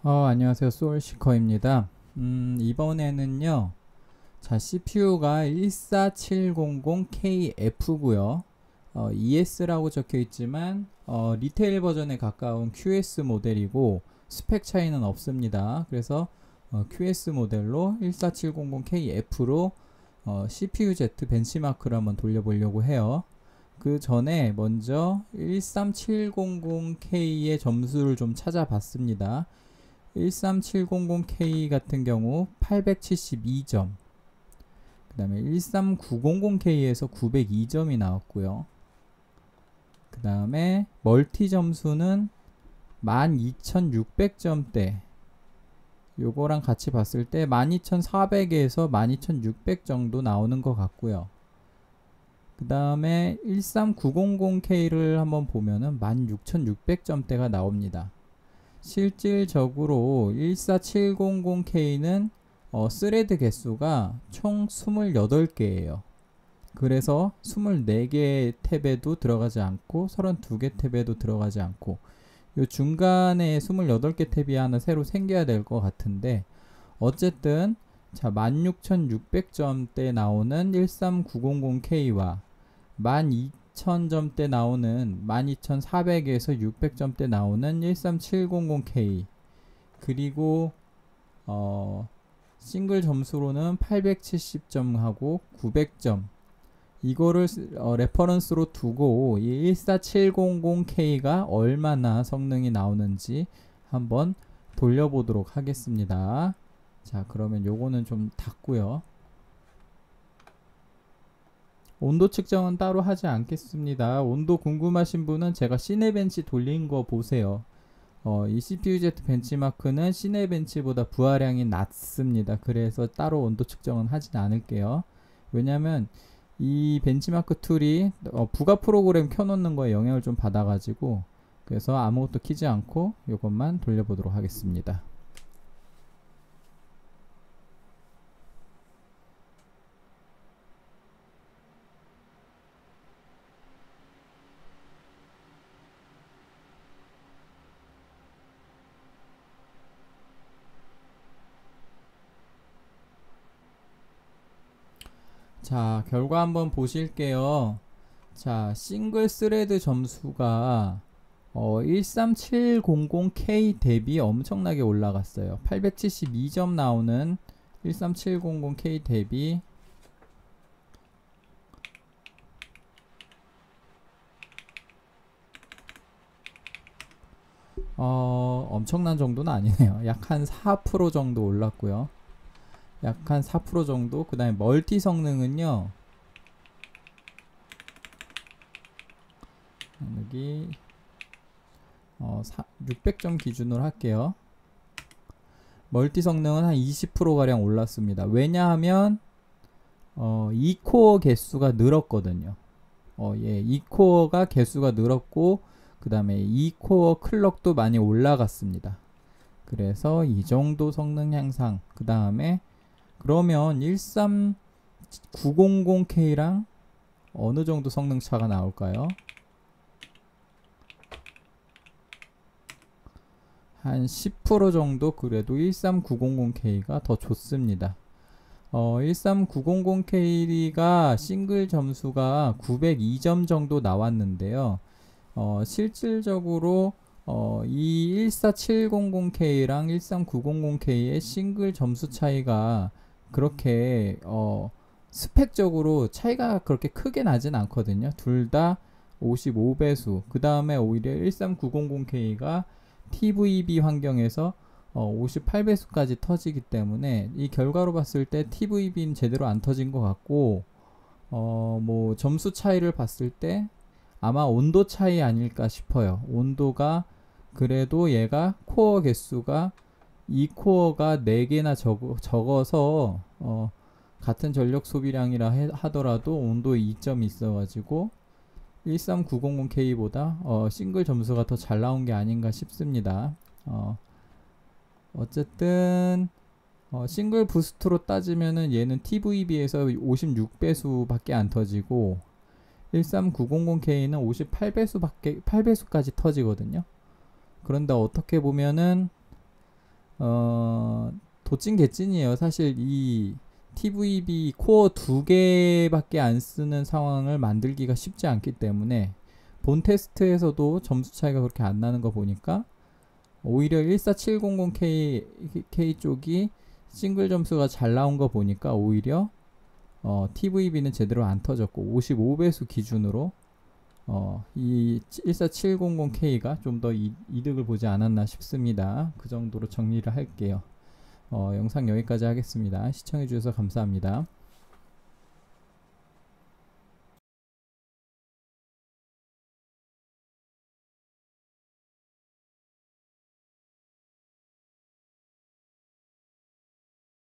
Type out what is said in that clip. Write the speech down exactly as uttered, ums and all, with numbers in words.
어, 안녕하세요. 소울시커입니다. 음, 이번에는요, 자, 씨피유가 일사칠공공 케이에프고요. 어, 이에스라고 적혀 있지만, 어, 리테일 버전에 가까운 큐에스 모델이고, 스펙 차이는 없습니다. 그래서, 어, 큐에스 모델로 일사칠공공 케이에프로 어, 씨피유 Z 벤치마크를 한번 돌려보려고 해요. 그 전에 먼저 일삼칠공공 케이의 점수를 좀 찾아봤습니다. 일삼칠공공 케이 같은 경우 팔백칠십이 점, 그 다음에 일삼구공공 케이에서 구백이 점이 나왔고요. 그 다음에 멀티 점수는 만 이천육백 점대, 요거랑 같이 봤을 때 만 이천사백에서 만 이천육백 정도 나오는 것 같고요. 그 다음에 일삼구공공 케이를 한번 보면은 만 육천육백 점대가 나옵니다. 실질적으로 일사칠공공 케이는 어, 스레드 개수가 총 이십팔 개예요. 그래서 이십사 개 탭에도 들어가지 않고 삼십이 개 탭에도 들어가지 않고 요 중간에 이십팔 개 탭이 하나 새로 생겨야 될 것 같은데, 어쨌든 자 만 육천육백 점대 나오는 일삼구공공 케이와 만 이천 점대 나오는 만 이천사백에서 육백 점대 나오는 일삼칠공공 케이, 그리고 어, 싱글 점수로는 팔백칠십 점하고 구백 점, 이거를 어, 레퍼런스로 두고 이 일사칠공공 케이가 얼마나 성능이 나오는지 한번 돌려보도록 하겠습니다. 자, 그러면 요거는 좀 닫고요. 온도 측정은 따로 하지 않겠습니다. 온도 궁금하신 분은 제가 시네벤치 돌린 거 보세요. 어, 이 씨피유 Z 벤치마크는 시네벤치보다 부하량이 낮습니다. 그래서 따로 온도 측정은 하진 않을게요. 왜냐면 이 벤치마크 툴이 어, 부가 프로그램 켜놓는 거에 영향을 좀 받아가지고, 그래서 아무것도 키지 않고 이것만 돌려보도록 하겠습니다. 자, 결과 한번 보실게요. 자, 싱글 스레드 점수가 어, 일삼칠공공 케이 대비 엄청나게 올라갔어요. 팔백칠십이 점 나오는 일삼칠공공 케이 대비 어, 엄청난 정도는 아니네요. 약 한 사 퍼센트 정도 올랐고요. 약 한 사 퍼센트 정도. 그 다음에 멀티 성능은요, 여기 어, 육백 점 기준으로 할게요. 멀티 성능은 한 이십 퍼센트 가량 올랐습니다. 왜냐하면 어, 이 코어 개수가 늘었거든요. 어, 예, 이 코어가 개수가 늘었고, 그 다음에 이 코어 클럭도 많이 올라갔습니다. 그래서 이 정도 성능 향상. 그 다음에 그러면 일삼구공공 케이랑 어느 정도 성능 차가 나올까요? 한 십 퍼센트 정도 그래도 일삼구공공 케이가 더 좋습니다. 어, 일삼구공공 케이가 싱글 점수가 구백이 점 정도 나왔는데요. 어, 실질적으로 어, 이 일사칠공공 케이랑 일삼구공공 케이의 싱글 점수 차이가 그렇게 어, 스펙적으로 차이가 그렇게 크게 나진 않거든요. 둘 다 오십오 배수. 그 다음에 오히려 일삼구공공 케이가 티브이비 환경에서 어, 오십팔 배수까지 터지기 때문에 이 결과로 봤을 때 티브이비는 제대로 안 터진 것 같고, 어, 뭐 점수 차이를 봤을 때 아마 온도 차이 아닐까 싶어요. 온도가 그래도 얘가 코어 개수가 이 코어가 네 개나 적, 적어서 어, 같은 전력 소비량이라 해, 하더라도 온도에 이점이 있어가지고 일삼구공공 케이보다 어, 싱글 점수가 더 잘 나온 게 아닌가 싶습니다. 어, 어쨌든 어, 싱글 부스트로 따지면은 얘는 티브이비에서 오십육 배수 밖에 안 터지고 일삼구공공 케이는 오십팔 배수 밖에 팔 배수까지 터지거든요. 그런데 어떻게 보면은 어, 도찐 개찐이에요. 사실 이 티브이비 코어 두 개밖에 안 쓰는 상황을 만들기가 쉽지 않기 때문에 본 테스트에서도 점수 차이가 그렇게 안 나는 거 보니까 오히려 일사칠공공 케이 K 쪽이 싱글 점수가 잘 나온 거 보니까 오히려 어, 티브이비는 제대로 안 터졌고 오십오 배수 기준으로 어, 이 일사칠공공 케이가 좀 더 이득을 보지 않았나 싶습니다. 그 정도로 정리를 할게요. 어, 영상 여기까지 하겠습니다. 시청해주셔서 감사합니다.